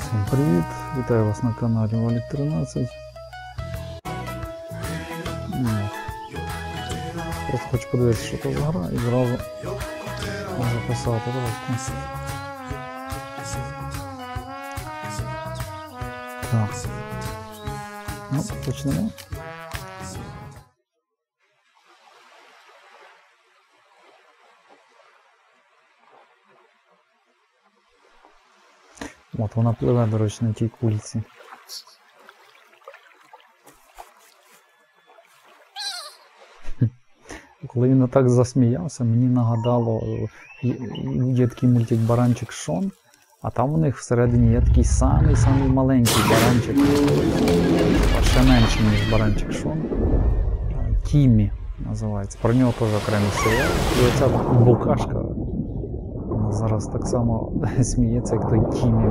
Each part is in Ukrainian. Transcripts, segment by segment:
Всім привіт! Вітаю вас на каналі Валік 13. Просто хочу подивитися, що це за гра, і зразу записати. Так. Ну, почнемо. От вона пливе, до речі, на тій кульці. Коли він так засміявся, мені нагадало, є такий мультик «Баранчик Шон», а там у них всередині є такий самий маленький баранчик, ще менший, ніж «Баранчик Шон». Тіммі називається. Про нього теж окремий серіал. І оця букашка, вона зараз так само сміється, як той Тіммі.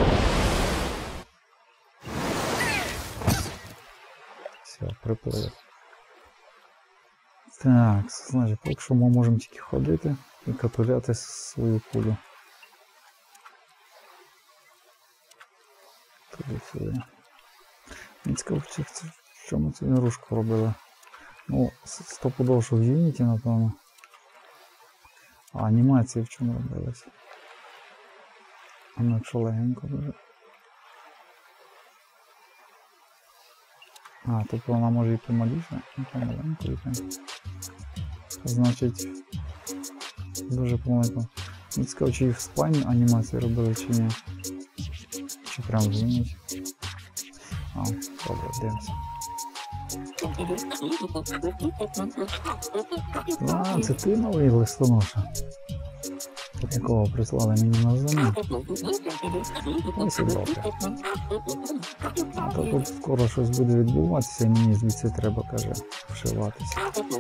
Все, приплив. Так, значить, поки що ми можемо тільки ходити і катуляти свою кулю. Туди-сюди. Мені цікаво, в чому цю ігрушку робили. Ну, стопудово, що в Unity, напевно. А анімації в чому робилися? А ну, якщо легенько дуже. А, тобто вона може і помаліше, і помаленько, і значить, дуже помаленько. Не цікаво, чи в спайні анімації робили, чи ні. Чи прям в Unity. А, добре, дивимося. А, це ти новий листоноша. Тут якого прислали мені на замін. Ось і добре. А то тут скоро щось буде відбуватися і мені звідси треба, каже, вшиватися.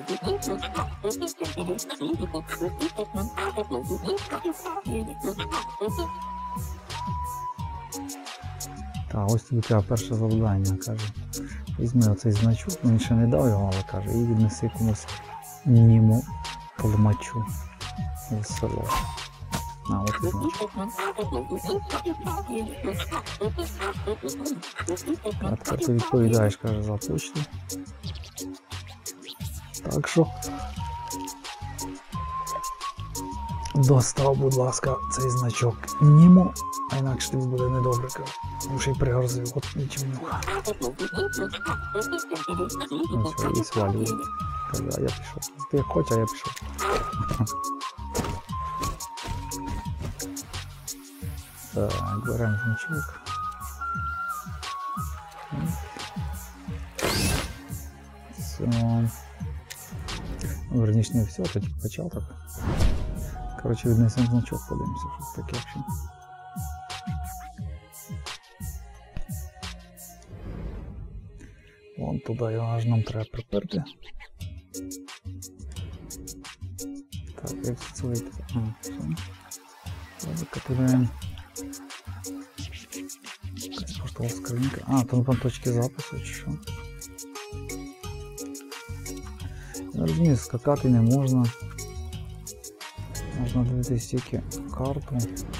Так, ось тобі треба перше завдання, каже. Візьми оцей значок, він ще не дав його, але каже, і віднеси комусь німу толмачу в село. А, от і значок. А тепер ти відповідаєш, каже, за почту. Так що достав, будь ласка, цей значок німу, а інакше тобі буде недобре, каже. Тому що й пригрозив, от нічим нюха. Ну все, і свалює. Каже, а я пішов. Ти як хочеш, а я пішов. Так, беремо значок. Все. Ну, верніше не все, то тільки початок. Коротше, віднесемо значок, подивимося, що таке взагалі. Вон туди його аж нам треба приперти. Так, як це вийти? А, все. Зараз катуємо. Якась поштова скринька. А, там точки запису чи що? Я розумію, скакати не можна. Можна дивитися тільки карту.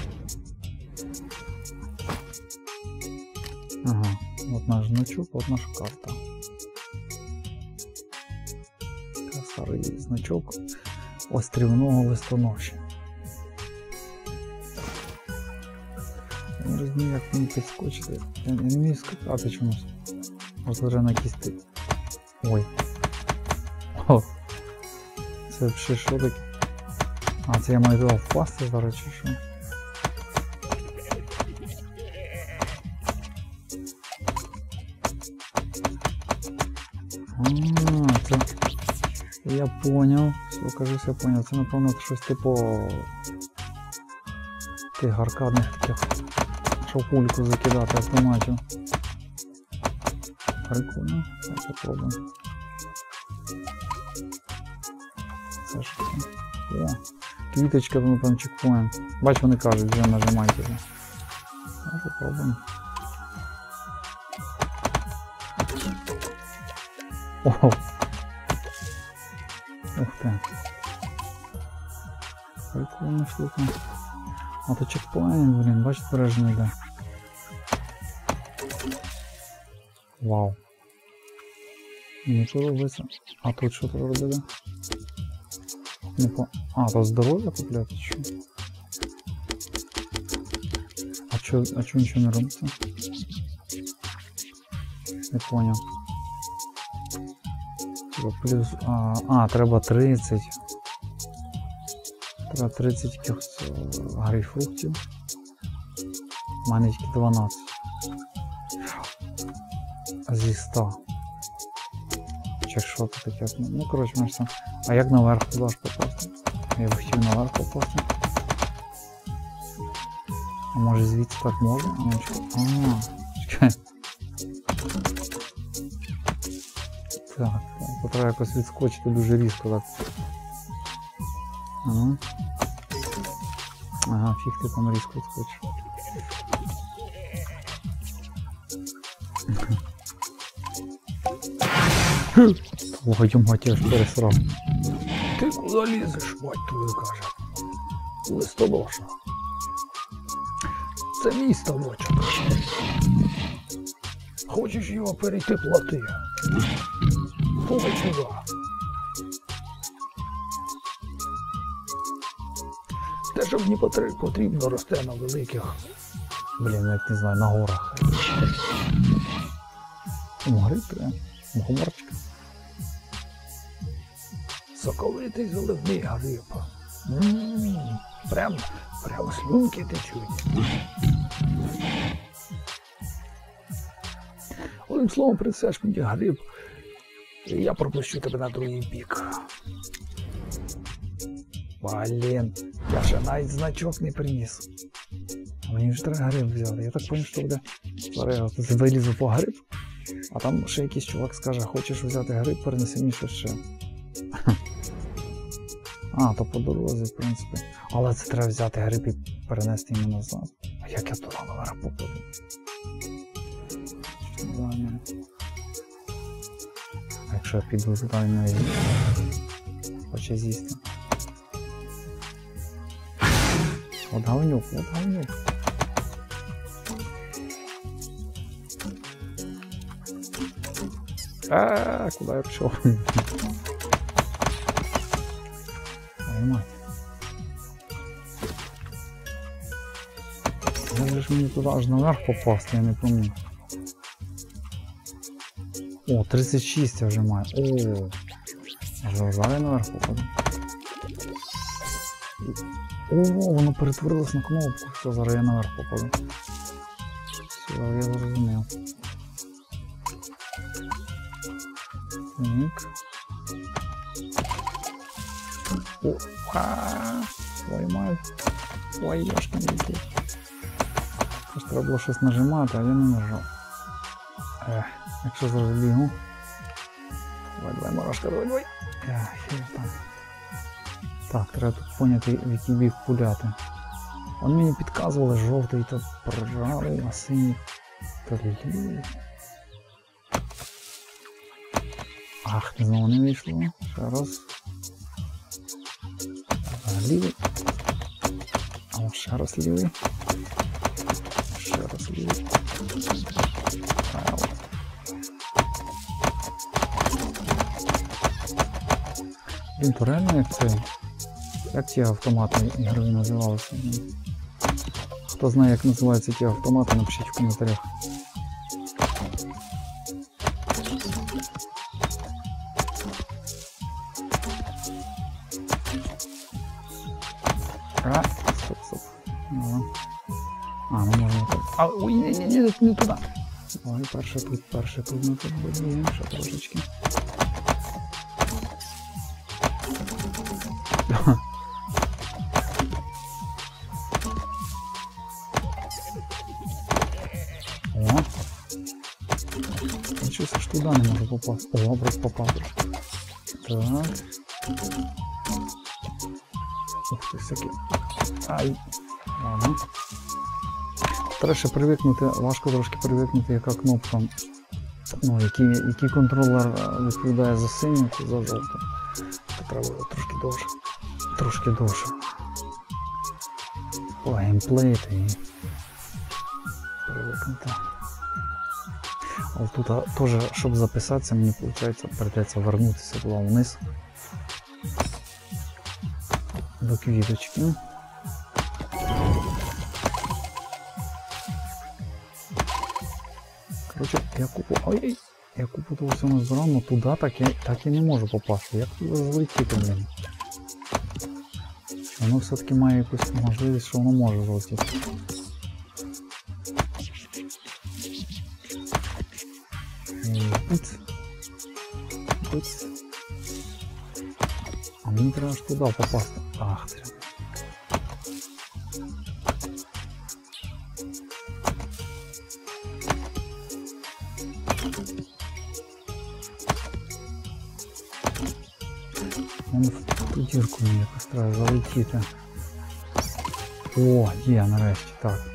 Ага, от наш значок, от наша карта. Старий значок острівного листоноші. Я не розумію, як мені підскочити. Я не вмію скакати чомусь. Можливо, вже на кісти. Ой. О! Це взагалі що таке? А, це я маю туди впасти зараз чи що? А, це... Я поняв, все, кажусь, я поняв. Це, напевно, щось типу тих аркадних таких, що кульку закидати автоматів. Прикольно, я попробую. Це що це? О, квіточка, напевно, чекпоінт. Бач, вони кажуть, вже нажимайте. Ну, попробуємо. Ого! Ух ти. Прикольна штука. А то чекпоінт, блін, бачите, бережно йде. Вау. Мені подобається. А тут що треба робити? А, то здоров'я купляти чи? А чого нічого не робиться? Не поняв. Плюс... треба 30. Треба 30 якихось грейпфруктів. У мене тільки 12. Зі 100. Чи що це таке? Ну, коротше, ми ж там... А як наверх туди ж попасти? Я б хотів наверх попасти. А може звідси так можна? Чекай. Так, то треба якось відскочити дуже різко так. Ага, фіг ти там різко відскочиш. Твою мать, я ж пересрав. Ти куди лізеш, мать твою, каже. Листолоша. Це мій ставочок. Хочеш його перейти, плати. Погай сюди. Те, що мені потрібно, росте на великих. Блін, як не знаю, на горах. Гриб, мухоморчик. Соковитий заливний гриб. Прямо слюнки течуть. Одним словом, принесеш мені гриб, і я пропущу тебе на другий бік. Блін, я ще навіть значок не приніс. А мені вже треба гриб взяти. Я так зрозумів, що буде... Зараз я вилізу по гриб, а там ще якийсь чувак скаже, хочеш взяти гриб, перенеси мені ще. А, то по дорозі, в принципі. Але це треба взяти гриб і перенести йому назад. А як я туди наверх попаду? А якщо я піду туди і не хоче з'їсти? От говнюк, от говнюк. Куди я пішов? Як ж мені туди аж наверх попасти, я не пам'ятаю. О, 36 я вже маю. О, зараз я наверх попаду. О, воно перетворилось на кнопку. Все, зараз я наверх попаду. Все, я зрозумів. Так. О, твою мать. Ой, яшка не летить. Треба було щось нажимати, а я не нажав. Якщо зараз бігу. Давай, Марашка, давай. Так, треба тут поняти, в який бік пуляти. Вони мені підказували, жовтий то правий, а синій то лівий. Ах, знову не вийшло. Ще раз. Лівий. А ще раз лівий. Ще раз лівий. Блін, то реально як це? Як ті автомати ігрові називалися? Хто знає, як називаються ті автомати, напишіть в коментарях. Стоп. Ну можна так. Ой, не туди. Ой, перше тут ми подбудуємо, ще трошечки. О! Нічого, аж туди не можу попасти. О, просто попав. Так. Ух ти, всякі. Ай. Ладно. Треба ще привикнути, важко трошки привикнути, яка кнопка, ну, який контролер відповідає за синю чи за жовту. Це треба трошки довше. Геймплей і привикнути. Але тут теж, щоб записатися, мені виходить, придеться вернутися туди вниз. До квіточки. Коротше, я купу... Ой, я купу того всього назбирав, але туди так і не можу попасти. Як туди залетіти, блін? Чи воно все-таки має якусь можливість, що воно може залетіти? А мені треба ж туди попасти. Ах ти. Вон в ту дірку мені якось треба залетіти. О, є нарешті, так.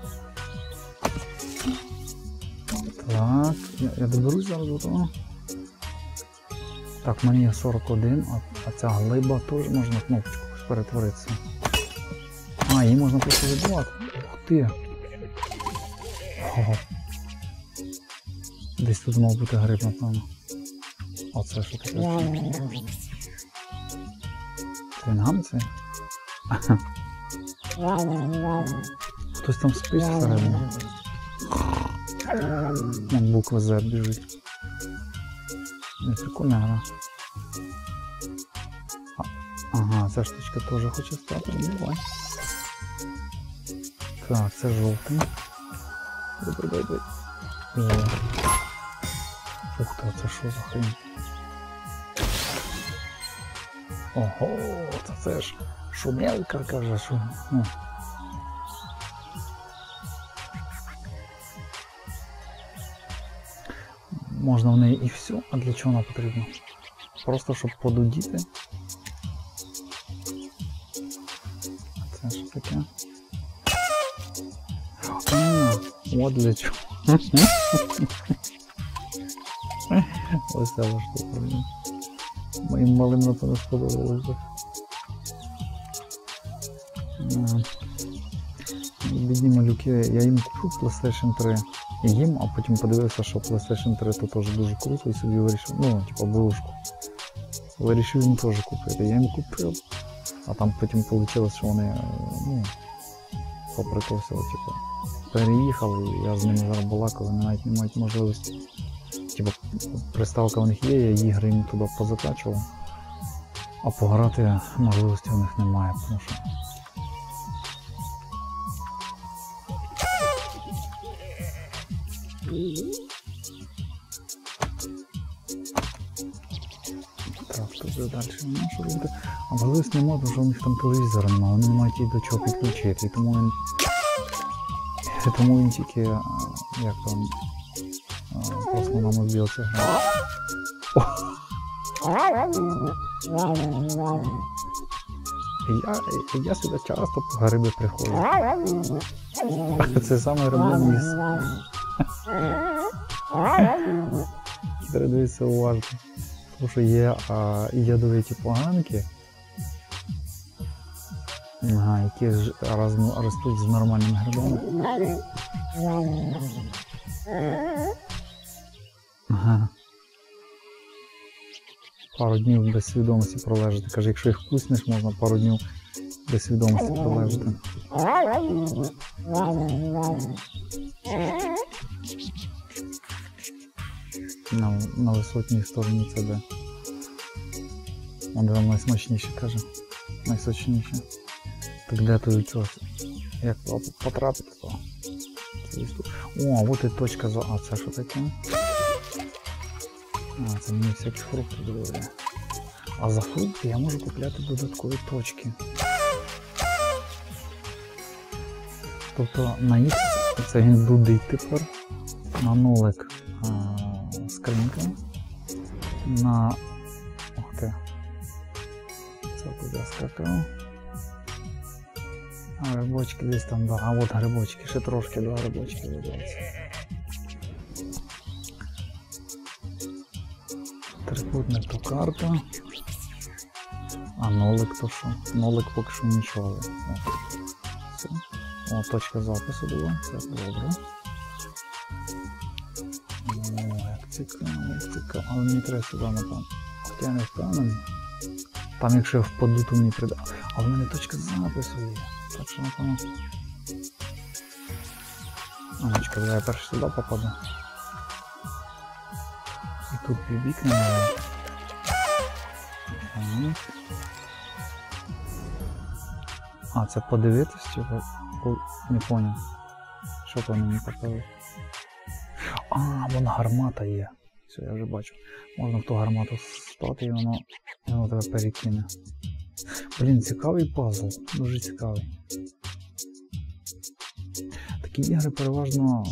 Так, я доберусь зараз до того. Так, в мене є 41, а ця глиба теж можна кнопочку перетворитися. А, її можна просто відбувати. Ух ти! Ого. Десь тут мав бути гриб, напевно. Оце що таке? Твінгам це? Хтось там спить всередині. Вон буква Z біжить. Не прикольна гра. Ага, ця штучка теж хоче стати, давай. Так, це жовтий. Дай. Ух ти, це що за хрень? Ого, це ж шумелка, каже, що. Ну. Можна в неї і все, а для чого вона потрібна? Просто щоб подудіти. Це що таке? От для чого. Ось ця штука. Моїм малим напевно сподобалося. Бідні малюки, я їм купив PlayStation 3. Їм, а потім подивився, що PlayStation 3 то теж дуже круто і собі вирішив, ну, типа бушку. Вирішив їм теж купити. Я їм купив, а там потім вийшло, що вони, ну, попри то все, типу, переїхали, і я з ними зараз балакав, вони навіть не мають можливості. Типа, приставка у них є, я ігри їм туди позакачував, а пограти можливості у них немає, тому що... Так, тут далі не що робити. А можливість не можна, що у них там телевізора немає, вони не мають і до чого підключити, і тому він тільки, як там, просто на мобілці грає. Я сюди часто по гриби приходжу. Це саме грибне місце. Треба дивитися уважно. Тому що є ядовиті поганки, які ростуть з нормальними грибами. Ага. Пару днів без свідомості пролежати. Каже, якщо їх вкуснеш, можна пару днів без свідомості пролежати. На висотній стороні це де. Он там найсмачніше, каже. Найсочніше. Так де той утес? Як потрапити то? О, от і точка за... А це що таке? А, це мені всякі фрукти додає. А за фрукти я можу купляти додаткові точки. Тобто на X це він дудить тепер. На нолик скринька. На... Ух ти. Це туди скакав. А грибочки десь там, да. А от грибочки, ще трошки, два грибочки додаються. Трикутник то карта. А нолик то що? Нолик поки що нічого. Все. О, точка запису була, це добре. цікаво. Але мені треба сюди, напевно. Хоча я не впевнений. Там якщо я впаду, то мені прийде. А в мене точка запису є. Так що, напевно... Анечка, я перше сюди попаду. І тут вікна. А, це подивитись, чи не поняв. Що то мені показує? А, вон гармата є. Все, я вже бачу. Можна в ту гармату стати і воно тебе перекине. Блін, цікавий пазл. Дуже цікавий. Такі ігри переважно...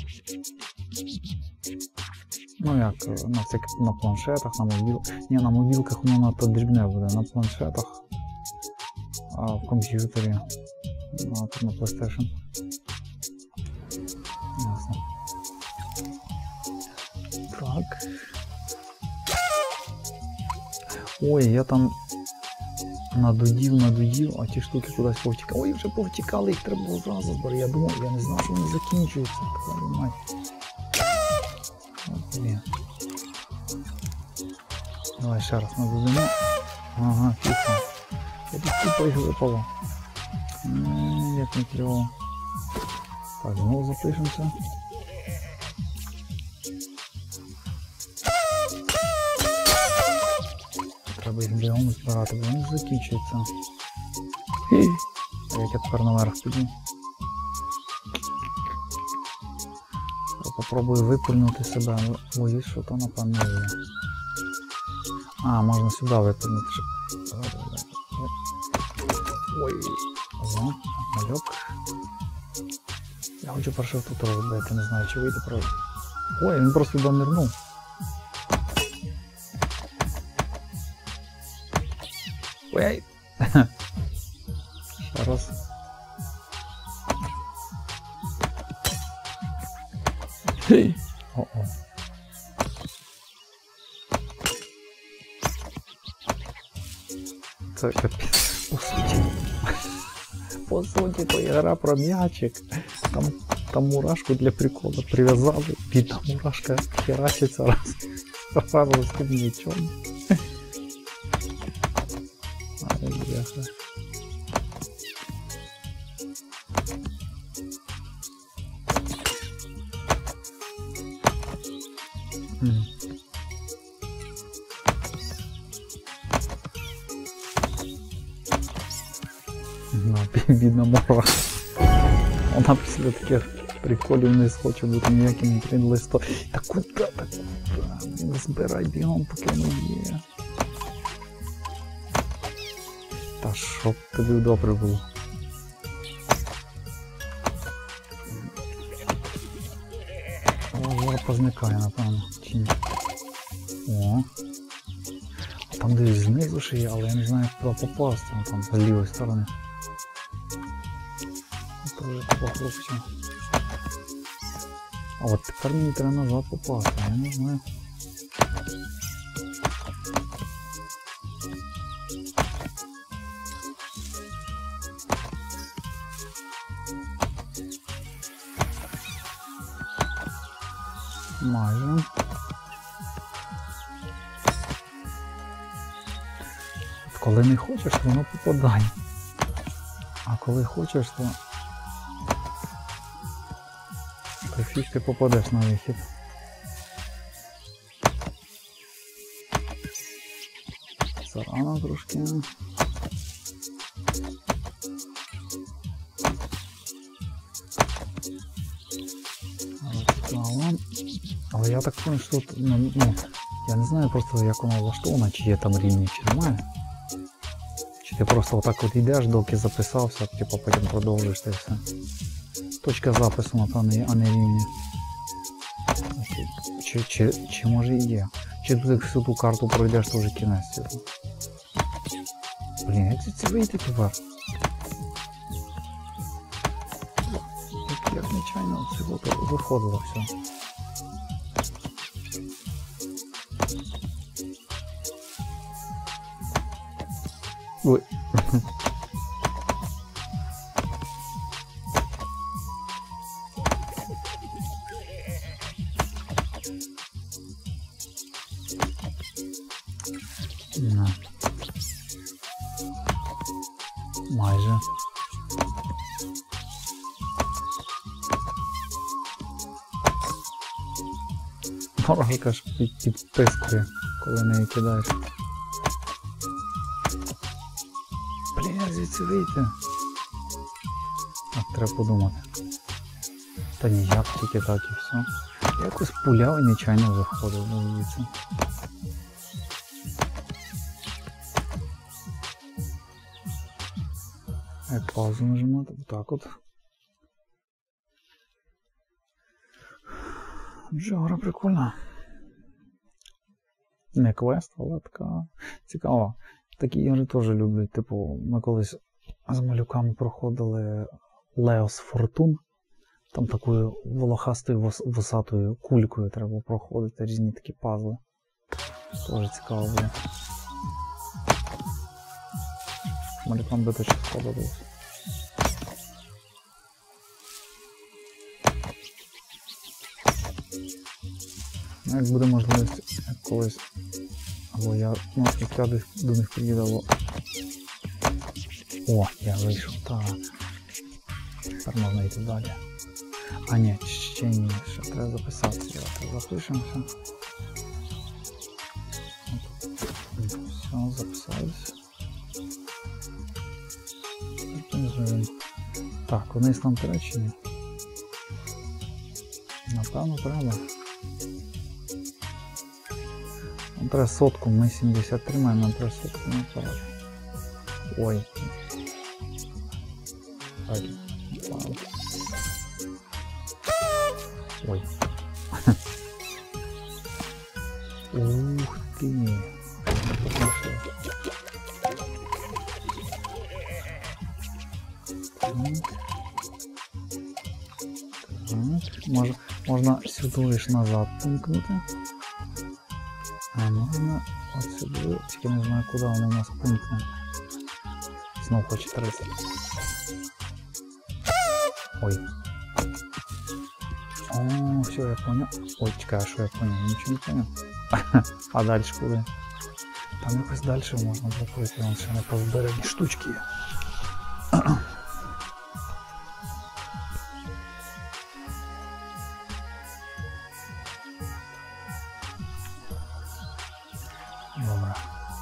Ну як, на планшетах, на мобілках. Ні, на мобілках воно надто дрібне буде. На планшетах. А в комп'ютері. Ну, а тут на PlayStation. Ясно. Так. Ой, я там надудів, а ті штуки кудись повтікали. Ой, вже повтікали, їх треба було зразу збирати. Я думав, я не знав, що вони закінчуються. Блін. Давай ще раз надудимо. Ага, фіфа. Я тут купа їх випало. Як не кльово. Так, знову запишемося. Треба їх бігом збирати, бо вони закінчуються. А як я тепер наверх піду? Попробую випульнути себе, боюсь, що то напевно є. А, можна сюди випульнути. Ой, ага, мальок. Я хочу перше тут робити, не знаю, чи вийде про... Ой, він просто туди нирнув. Ой! Ще раз. Хей! О-о. Це капець, по суті, то гра про м'ячик. Там мурашку для прикола прив'язали, і там мурашка херачиться раз з тим м'ячом. Ай, бляха. Бідна мора. Вона після таких приколів не схоче бути ніяким трін-листом. Та куди? Збирай бігом, поки воно є. Та щоб тобі добре було. Зараз позникає, напевно. Чи ні? О. Там десь знизу ще є, але я не знаю, як туди попасти. Там з лівої сторони. Тоже купа хлопців. А от тепер мені треба назад попасти, я не знаю. Майже. От коли не хочеш, то воно попадає. А коли хочеш, то фіг ти попадеш на вихід. Зарано трошки. Але я так думаю, що тут, ну, я не знаю просто, як воно влаштовано, чи є там рівні, чи немає. Чи ти просто отак от йдеш, доки записався, типу потім продовжуєш це все. Точка запису, напевно, а не рівні. Чи може і є? Чи ти всю ту карту пройдеш, то вже кінець. Блін, як це вийти тепер? Як нечайно це виходило все. Ой. На. Майже. Ворожка ж підпискує, коли неї кидаєш. Блін, як звідси вийти? Так, треба подумати. Та ніяк, тільки так і все. Якось пуляв і нечайно виходив звідси. Як паузу нажимати, так от. Джогра прикольна. Не квест, але така цікава. Такі ігри теж люблю. Типу, ми колись з малюками проходили Leos Fortune. Там такою волохастою вусатою кулькою треба проходити різні такі пазли. Теж цікаво буде. Малюкам би точно сподобалось. Як буде можливість колись, або я до них приїду. О, я вийшов, так. Тепер можна йти далі. А ні, ще ні, ще треба записатися. Запишемося. Все, записались. Так, вниз там треба чи ні? Напевно треба. Нам треба сотку, ми 73 маємо, нам треба сотку наперед. Ой. Так. Ой. Ух ти. Можна сюди лише назад пункнути. А можна от сюди, тільки не знаю куди воно у нас пунктне. Знов хоче 30. Ой. О, все, я понял. Ой, чекай, що я понял? Нічого не понял. А далі куди? Там якось далі можна заплити, вон ще не позберені штучки є. Добре.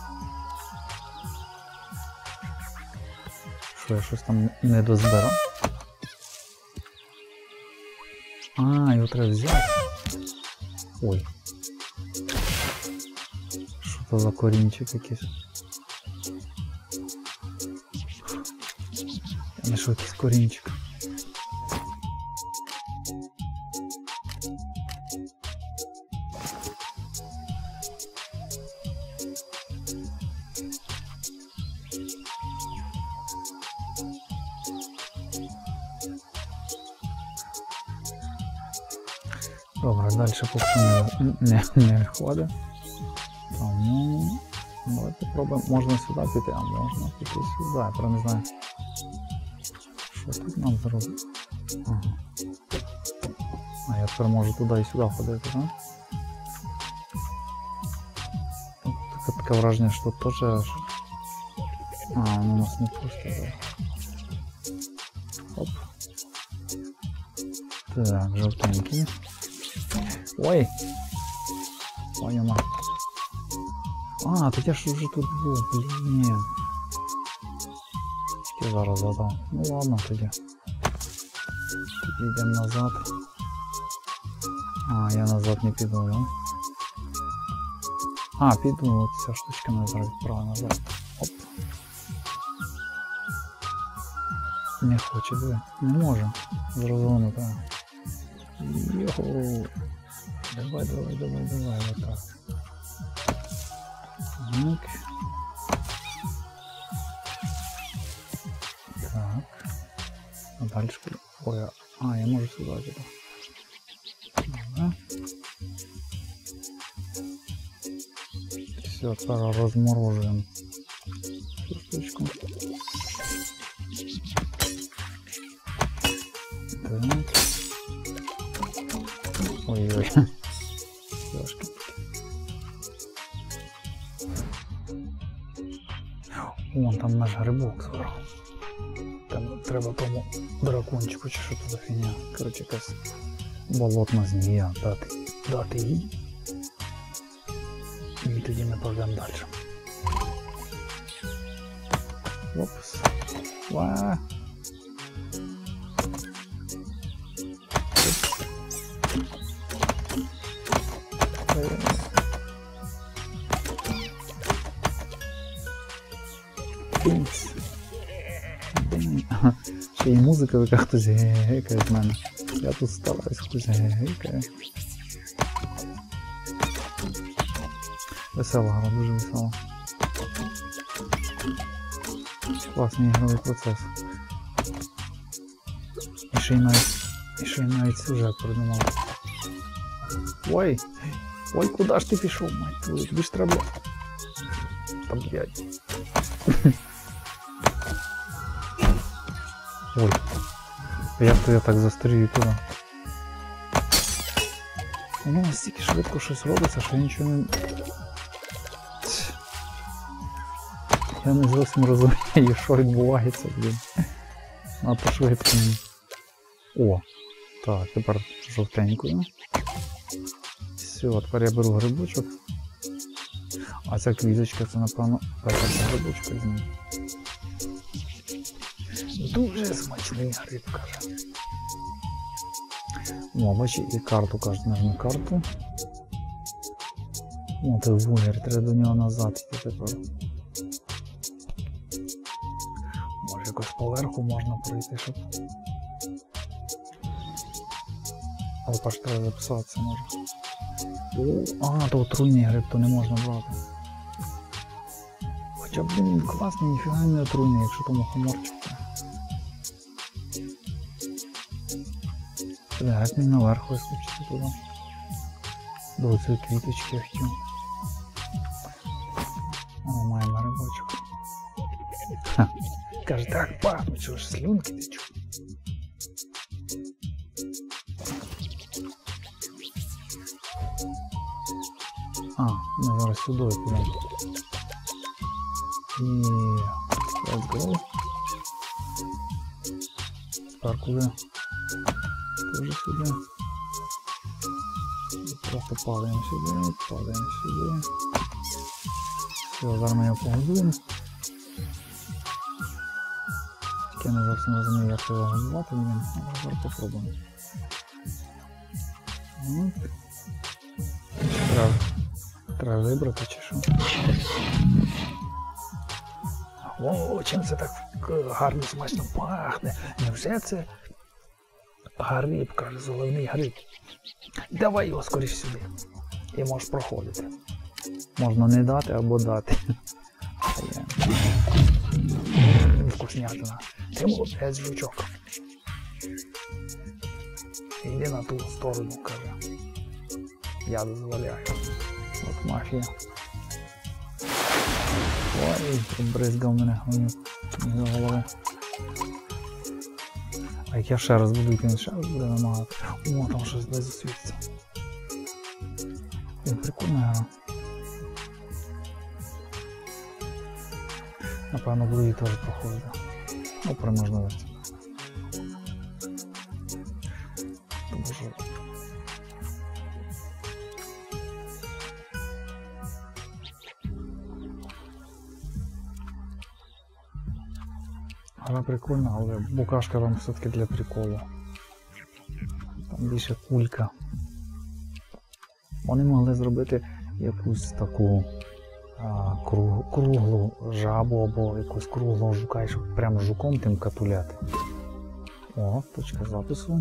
Що, я щось там не дозбирав? А, його треба взяти. Ой. Що це за корінчик якийсь? Я знайшов якийсь корінчик. Добре, далі поки не ходить. Тому давайте пробуємо. Можна сюди піти, а можна піти сюди. Я про не знаю. Що тут нам зробити? Ага. А я тепер можу туди і сюди ходити, так? Таке враження, що тут теж аж... А, воно нас не пустить. Оп. Так, жовтенький. Ой! Ой, яма. А, так я ж вже тут був, блін. Тільки зараз задав. Ну ладно тоді. Тоді йдемо назад. А, я назад не піду, да? А, піду, от ця штучка мене зараз відправа назад. Оп. Не хоче, диви. Не може. Зрозуміло, так. Йоу. Давай, вот так. Так. Так. А дальше... Ой, а, я можу сюда где-то. Ага. Все, пора размороживаем эту штучку. Так. Ой-ой. там наш грибок зверху. Там треба тому дракончику чи що тут за фігня. Коротше, якась болотна змія дати їй. І тоді ми пойдемо далі. Опс. Ва. Бінц. Ще й музика така, хтось гекає з мене. Я тут стараюсь, хтось гекає. Весела гра, дуже весела. Класний ігровий процес. І ще й навіть сюжет придумав. Ой! Ой, куди ж ти пішов, мать твою? Тобі ж треба... Та блядь. Ой. Як то я так застрію туди? Воно настільки швидко щось робиться, що я нічого не... Я не зовсім розумію, що відбувається, блін. Надто швидко. О! Так, тепер жовтенькою. Все, тепер я беру грибочок. А ця квіточка, це, напевно, перша грибочка з ним. Дуже смачний гриб, каже. О, бачи, і карту, каже, нажми карту. О, той вугір, треба до нього назад йти тепер. Може якось поверху можна пройти, щоб... Але паш треба записатися може. А, то отруйний гриб, то не можна брати. Хоча, блін, він класний, ніфіга не отруйний, якщо тому хоморчик. Як мені наверх вискочити туди. До цієї квіточки я хотів. О, маємо грибочок. Ха. Каже, так пахнуть, що ж слюнки течуть. А, ми зараз сюди підемо. І... let's go. Тепер куди? Тоже сюди. Просто падаємо сюди, падаємо сюди. Все, зараз ми його погодуємо. Тільки я не зовсім розумію, як його годувати, блін. Зараз попробуємо. Треба вибрати чи що. О, чим це так гарно, смачно пахне. Невже це гриб, каже, зелений гриб. Давай його скоріш сюди. І можеш проходити. Можна не дати або дати. Вкуснятина. Ти молодець, жучок. Йди на ту сторону, каже. Я дозволяю. От мафія. Ой, бризгав мене до голови. А як я ще раз буду, він ще раз буде намагати. О, там щось десь засвітиться. Прикольна гра. Напевно, буду її теж проходити. Ну, при можливості. Тому що... Гра прикольна, але букашка там все-таки для приколу. Там більше кулька. Вони могли зробити якусь таку круглу жабу або якусь круглого жука, і щоб прямо жуком тим катуляти. О, точка запису.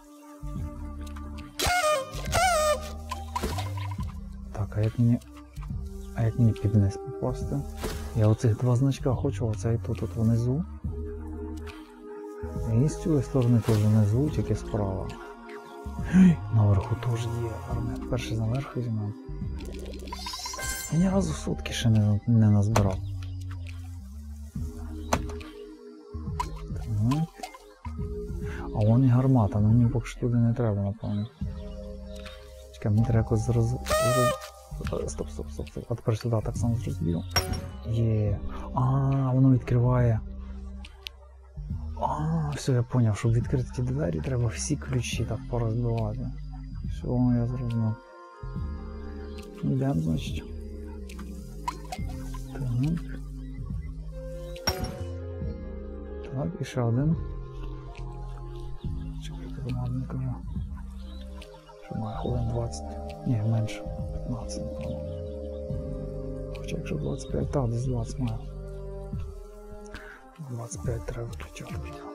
Так, а як мені під низ попасти? Я оцих два значка хочу, оцей тут внизу. І з цієї сторони теж внизу, тільки справа. Наверху теж є армія. Перший наверх візьмемо. Я ні разу сутки ще не назбирав. Так. А вон і гармата, мені поки що туди не треба, напевно. Чекай, мені треба якось Стоп. А тепер сюди так само зрозумів. Є. Воно відкриває. Все, я зрозумів, щоб відкрити ті двері, треба всі ключі так порозбивати. Все, я зрозумів. Йдемо, значить. Так, і ще один. Чекайте, командний кажу. Що має хвилин 20. Ні, менше. 15, напевно. Хоча якщо 25, так, десь 20 має. 25 треба виключати відео.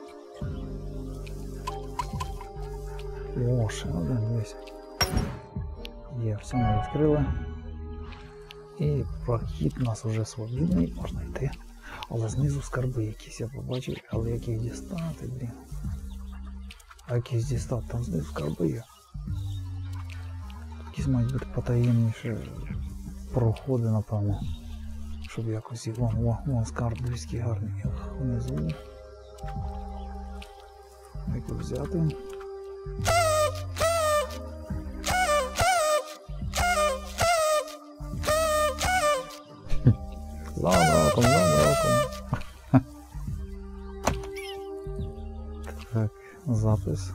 О, ще один, дивись. Є, все ми відкрили. І прохід у нас вже свобідний, можна йти. Але знизу скарби якісь я побачив, але як їх дістати, блін. А як їх дістати, там знизу скарби є. Якісь мають бути потаємніші проходи, напевно. Щоб якось їх, вон скарб, близький гарний, внизу. Як його взяти? За браком. Так, запис.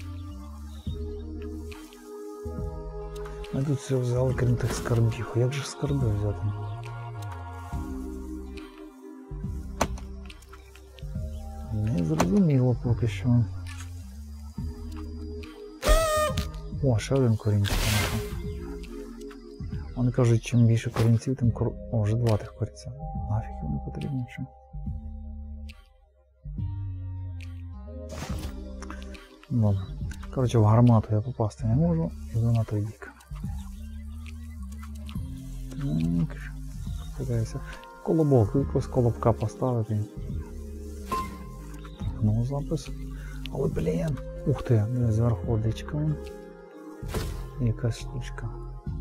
Ми тут все взяли, крім тих скарбів. Як же скарби взяти? Не зрозуміло поки що. О, ще один корінчик. Вони кажуть, чим більше корінців, тим О, вже два тих корінця. Нафіг вони потрібні чи? Добре. Коротше, в гармату я попасти не можу, йду на той бік. Так. Питаюся. Колобок, якось колобка поставити. Ну, запис. Але, блін. Ух ти, зверху водичка. Якась штучка.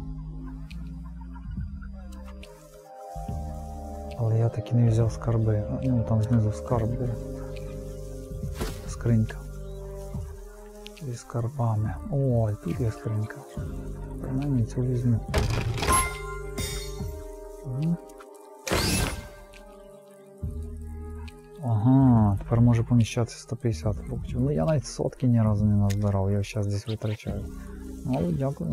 Але я таки не взяв скарби. Ну, там знизу скарб був. Скринька. Зі скарбами. Ой, тут є скринька. Принаймні цю візьму. Ага, тепер може поміщатися 150 фруктів. Ну я навіть сотки ні разу не назбирав, я зараз десь витрачаю. Але дякую.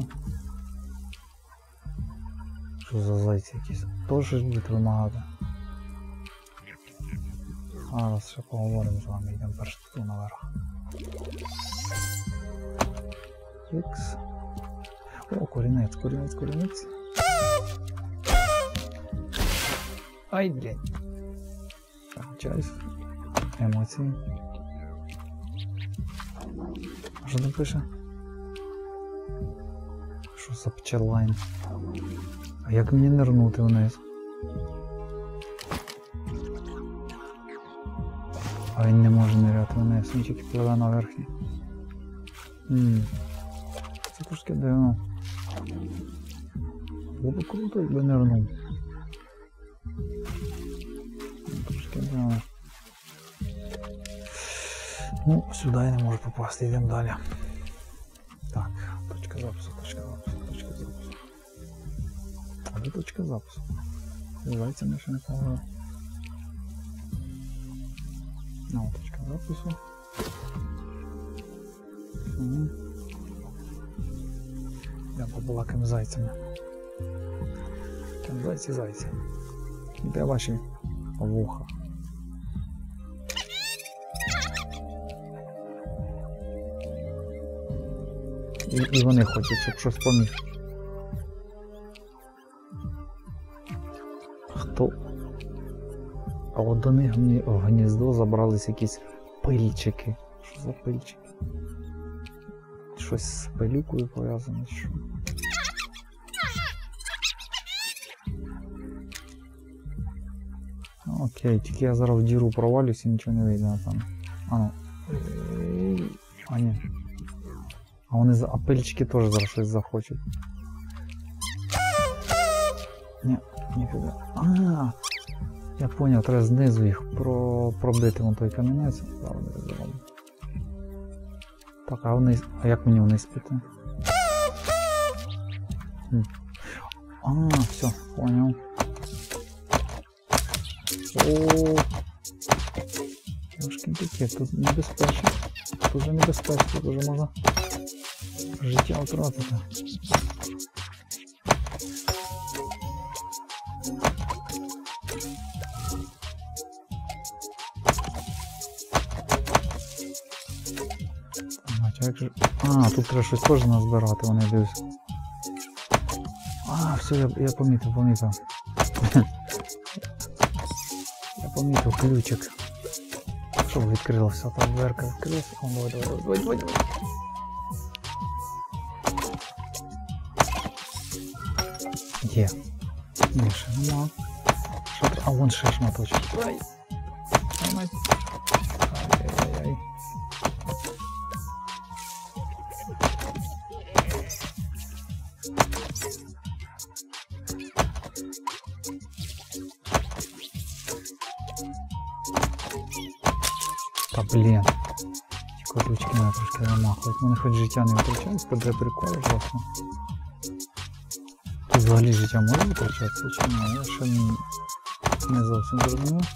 Що за зайці якісь? Тож будуть вимагати. Зараз ще поговоримо з вами, йдемо перше тут наверх. Ікс. О, корінець. Ай, блядь. Чайсь. Емоції. Що там пише? Що за пчелайн? А як мені нирнути вниз? А він не може ниряти вниз, він тільки пливе на верхній. Це трошки дивно. Було б круто, якби нирнув. Трошки дивно. Ну, сюди я не можу попасти, йдемо далі. Так, точка запису. А де точка запису? Зайцями ще не поговорив. Ну, точка запису. Я побалакаємо з зайцями. Там зайці. Де ваші вуха? І вони хочуть, щоб щось поміг. Хто? А от до них в гніздо забрались якісь пильчики. Що за пильчики? Щось з пилюкою пов'язане, що? Окей, тільки я зараз в діру провалюсь і нічого не вийде, напевно. А ні. А вони пильчики теж зараз щось захочуть. Ні, ніфіга. Я поняв, треба знизу їх пробити вон той камінець. Так, а як мені вниз піти? А, все, понял. О, трошки таке, тут небезпечно. Тут вже небезпечно, тут вже можна життя втратити. А, тут треба щось теж назбирати, вони дивляться. А, все, я помітив. Я помітив ключик. Щоб відкрилася, та дверка відкрилася. О, давай. Є. Більше нема. А вон ще шматочок. Ай. Ай-яй-яй. Та блін. Ці колючки мене трошки намахують. Вони хоч життя не витрачаються, це прикол жорстко. Тут взагалі життя може витрачатися чи ні? Я ще не зовсім зрозумів.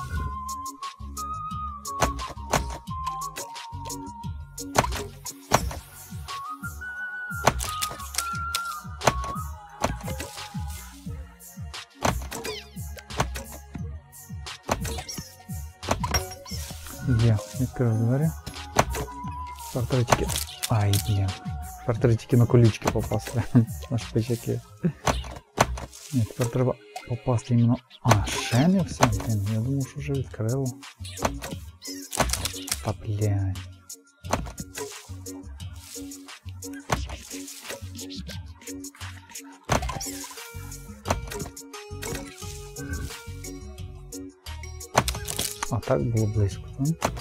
Є, відкрив двері. Тепер тільки... Ай, блін. Тепер тільки на колючки попасти. На шпичаки. Ні, тепер треба попасти іменно... А, ще не все? Блін, я думав, що вже відкрило. Та, блін. А так було близько, так?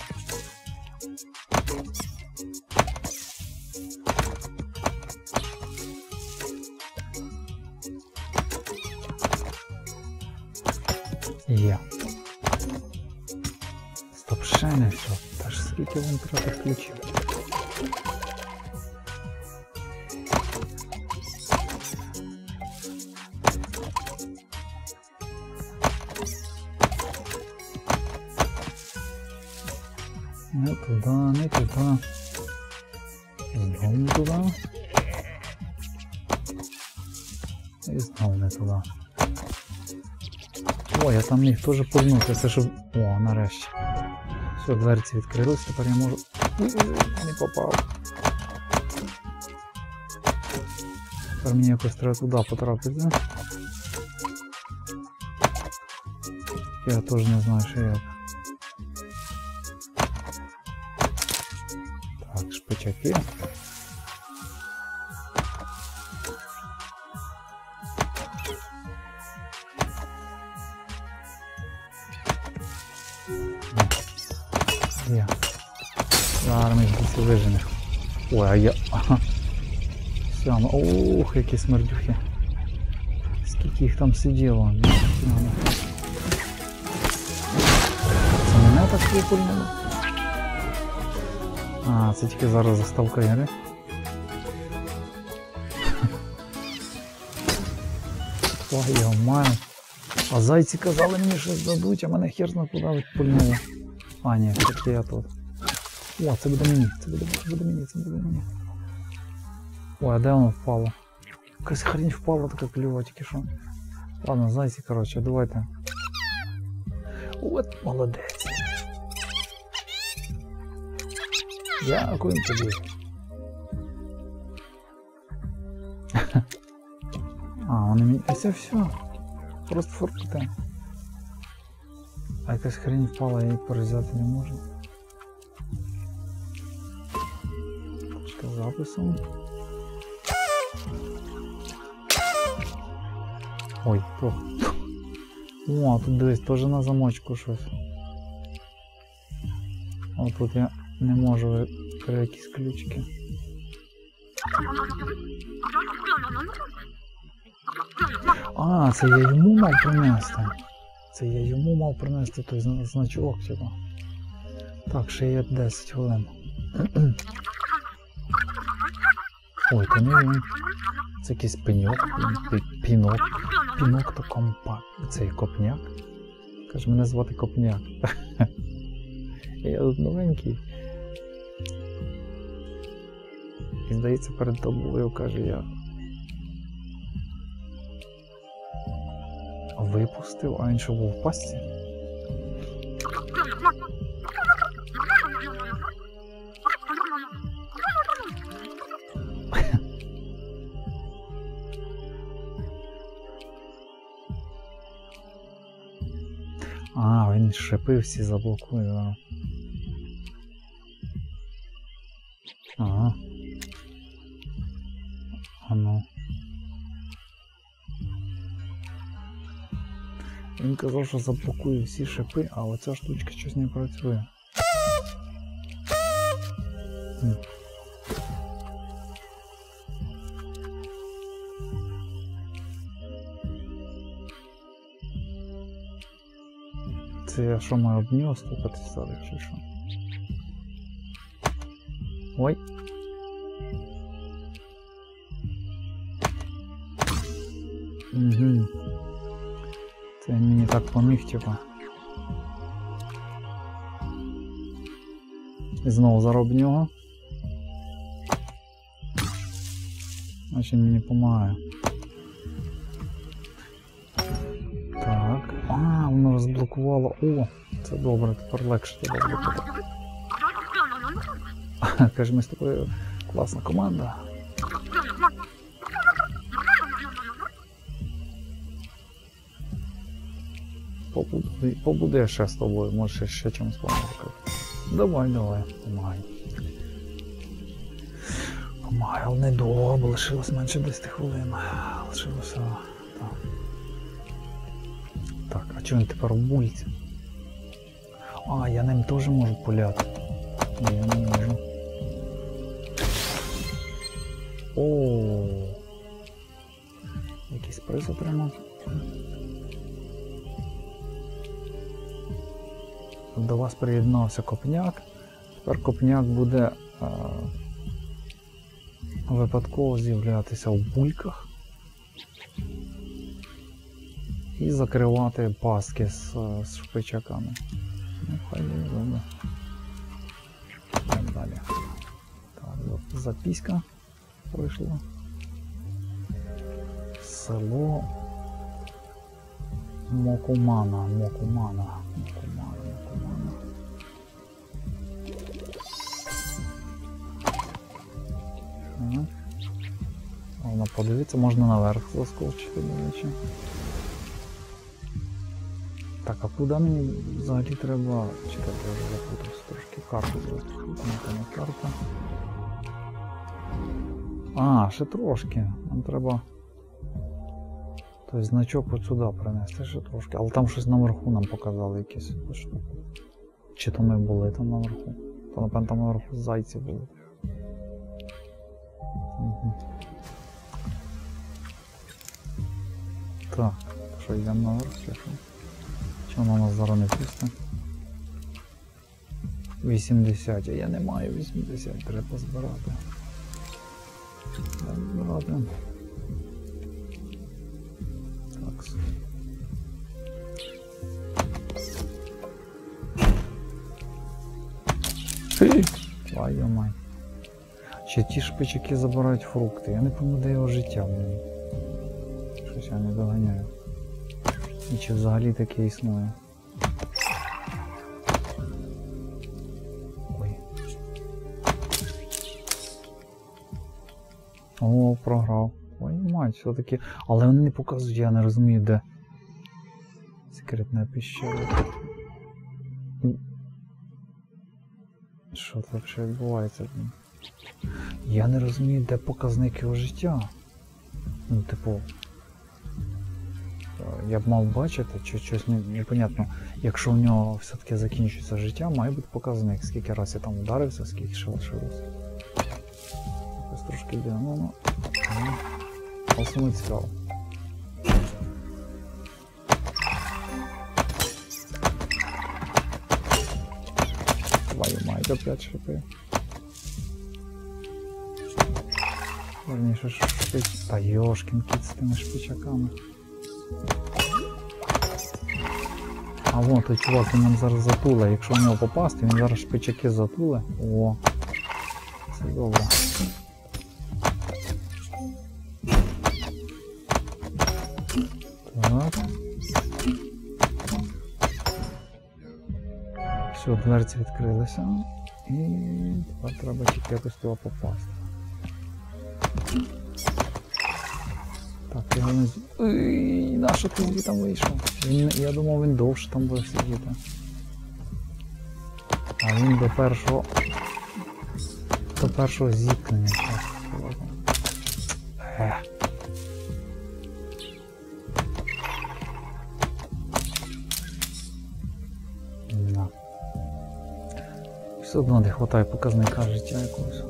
Є. Стоп, ще не все. Та ж скільки вам треба ключів? Не туди, не туди. Знову не туди. І знову не туди. О, я там міг теж пульнути, це щоб... О, нарешті. Все, дверці відкрилися, тепер я можу... Не попав. Тепер мені якось треба туди потрапити. Я теж не знаю, що як. Так, шпичаки. Є. Зараз ми звідси виженемо. Ой, а я... Ага. Все, ну... Ух, які смердюхи. Скільки їх там сиділо. Це мене так випульнуло? А, це тільки зараз заставка гри. Ой, я маю. А зайці казали мені щось дадуть, а мене хер зна куди відпульнуло. А, ні, все-таки я тут. О, це буде мені, це буде мені. Ой, а де воно впало? Якась хрень впала, така клюва, тільки що. Ладно, зайці, коротше, давайте. От молодець. Дякую тобі. А, вони мені... Це все. Просто форкоти. А якась хрень впала, я її перезяти не можу. Точка запису. Ой, плохо. О, тут дивись, теж на замочку щось. А тут я не можу відкрити якісь ключики. А, це я йому мав принести. Той значок, типа. Так, ще є 10 хвилин. Ой, то не він. Це якийсь пеньок, Пінок. Пінок то компакт. Цей Копняк. Каже, мене звати Копняк. Я тут новенький. І здається, перед тобою, каже, я випустив, а він що був в пастці? А, він шипи всі заблокує. Ага. А ну. Він казав, що заблокує всі шипи, а оця штучка щось не працює. Це я що маю об нього стукатись зараз, чи що? Ой! Угу. Це мені так поміг, типа. І знову зароб нього. Значить він мені допомагає. Так. А, воно розблокувало. О, це добре, тепер легше тебе блокувати. Каже, ми з тобою класна команда. Побуде ще з тобою, може ще чимось допомогти. Давай, помагай. Помагай, але недовго, бо лишилось менше 10 хвилин. Лишилося... Так, а чого він тепер в бульці? А, я ним теж можу пуляти. Ні, я не можу. Ооо. Якийсь приз отримав. До вас приєднався Копняк. Тепер Копняк буде випадково з'являтися в бульках і закривати пастки з шпичаками. Ну, хай буде. Так, далі. Так, записка пройшла. Село Мокумана. Можна подивитися, можна наверх заскочити, до речі. Так, а куди мені взагалі треба... Чекайте, я вже запутався трошки. Карту зробити. Не карта. А, ще трошки. Нам треба... Тобто значок от сюди принести ще трошки. Але там щось наверху нам показали якісь штуки. Чи то ми були там наверху? То, напевно, там наверху зайці були. Угу. Так, що йдемо наверх, чи що? Чи воно у нас зараз не пусте? 80, а я не маю 80, треба збирати. Так. Твою мать. Ще ті шпичики забирають фрукти. Я не пам'ятаю, де його життя. Щось я не доганяю. І чи взагалі таке існує? Ой. О, програв. Ой, мать, все-таки. Але вони не показують, я не розумію, де. Секретна піщера. Що це взагалі відбувається? Я не розумію, де показник його життя. Ну, типу... Я б мав бачити, чи щось непонятно. Якщо у нього все-таки закінчується життя, має бути показник. Скільки раз я там ударився, скільки ще лишилося. Ось трошки йде, ось йому цікаво. Твою мать, опять шипи. Верніше шпиць. Та йошкін кіт з тими шпичаками. А вон той чувак, він нам зараз затуле. Якщо в нього попасти, він зараз шпичаки затуле. О, це добре. Так. Все, дверці відкрилися. І тепер треба тільки якось туди попасти. Так, його не з... Ой, нащо ти звідти вийшов? Я думав, він довше там буде сидіти. А він до першого зіткнення. На. Все одно не вистачає показника життя якогось.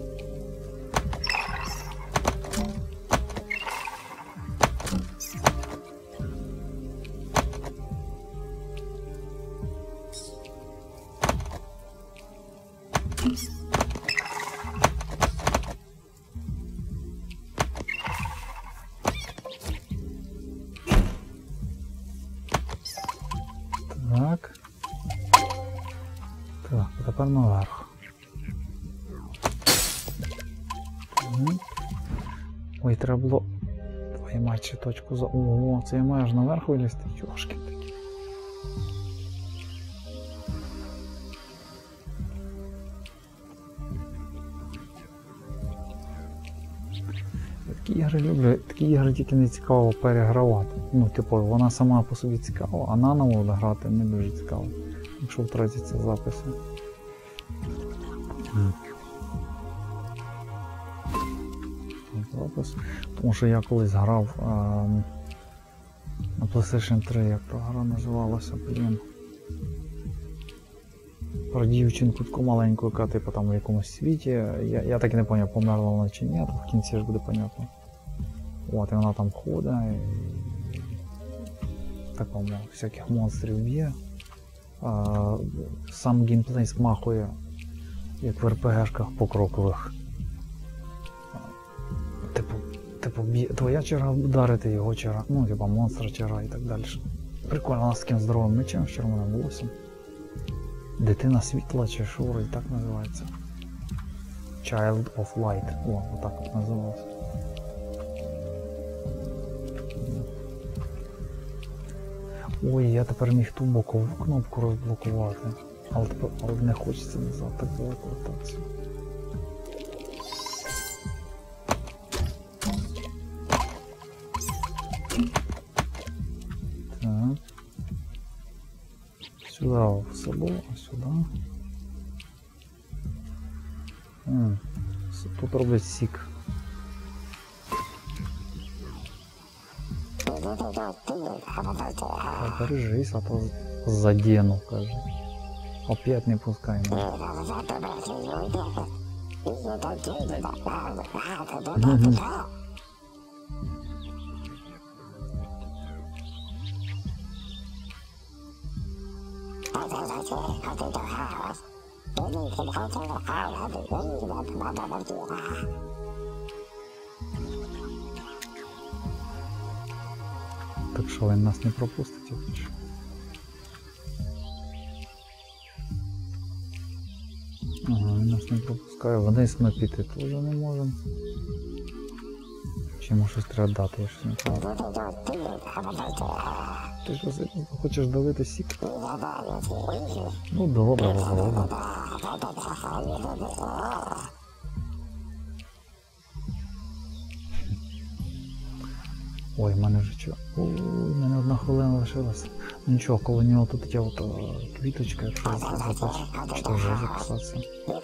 Так. Так, а тепер наверх. Ой, треба було... Твою мать, ще точку за... Ого, це я маю аж наверх вилізти? Чошки такі. Такі ігри люблю, такі ігри тільки не цікаво перегравати. Ну, типу, вона сама по собі цікава, а наново грати не дуже цікаво, якщо втратяться записи. Запис. Тому що я колись грав на PlayStation 3, як та гра називалася, блін. Про дівчинку таку маленьку, яка типу там в якомусь світі. Я так і не зрозумів, померла вона чи ні, то в кінці ж буде понятно. От, і вона там ходить і такому всяких монстрів б'є. Сам геймплей смахує, як в РПГшках покрокових. Типу, твоя черга вдарити, його черга, ну, типа монстра черга і так далі. Прикольно, вона з таким здоровим мечем, з червоним волоссям. Дитина світла чи шура, і так називається. Child of Light. О, отак от називалося. Ой, я тепер міг ту бокову кнопку розблокувати. Але не хочеться назад так далеко вертатися. Так. Сюди в село, а сюди. Тут роблять сік. Бережись, а то задену, каже. Опять не пускай мене. Так що він нас не пропустить, я хочу. Ага, він нас не пропускає. Вниз ми піти теж не можемо. Чи йому щось треба дати, я щось не знаю. Ти що хочеш давити сік? Ну добре, добре. Ой, в мене вже чого. Ой, в мене 1 хвилина лишилася. Нічого, коло нього тут є от квіточка, якщо записати, чи вже записатися.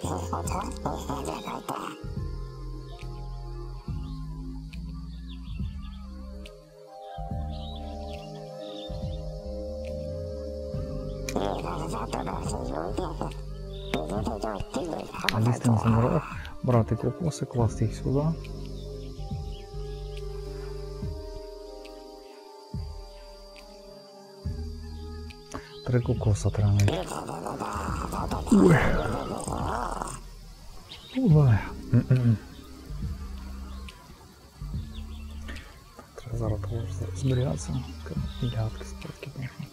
А лізти на самурах, брати кокоси, класти їх сюди. Три кокоса треба знайти. Ой. Ой. зараз того ж зберігатися. Лягатки спортки, конечно.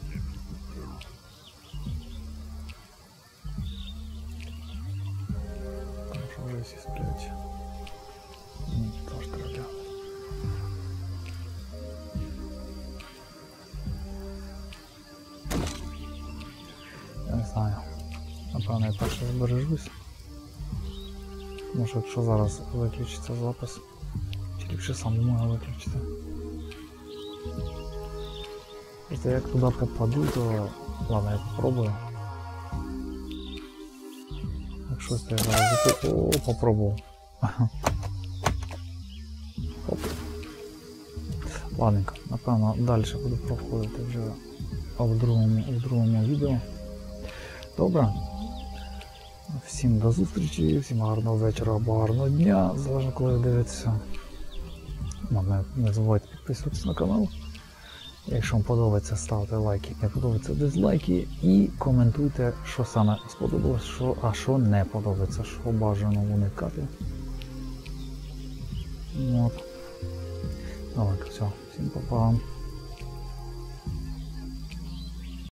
Тому що вже всі сплять. Тож треба. Я не знаю. Напевно, я перше збережусь. Тому що якщо зараз виключиться запис, чи ліпше самому виключити. Просто як туди попаду, то ладно, я попробую. Якщо я зараз попробував. Оп. Ладненько, напевно, далі буду проходити вже в другому відео. Добре. Всім до зустрічі, всім гарного вечора або гарного дня, залежно коли ви дивитеся. Не забувайте підписуватися на канал. Якщо вам подобається, ставте лайки, не подобається дизлайки і коментуйте, що саме сподобалось, а що не подобається, що бажано уникати. От. Давай, все, всім па-па.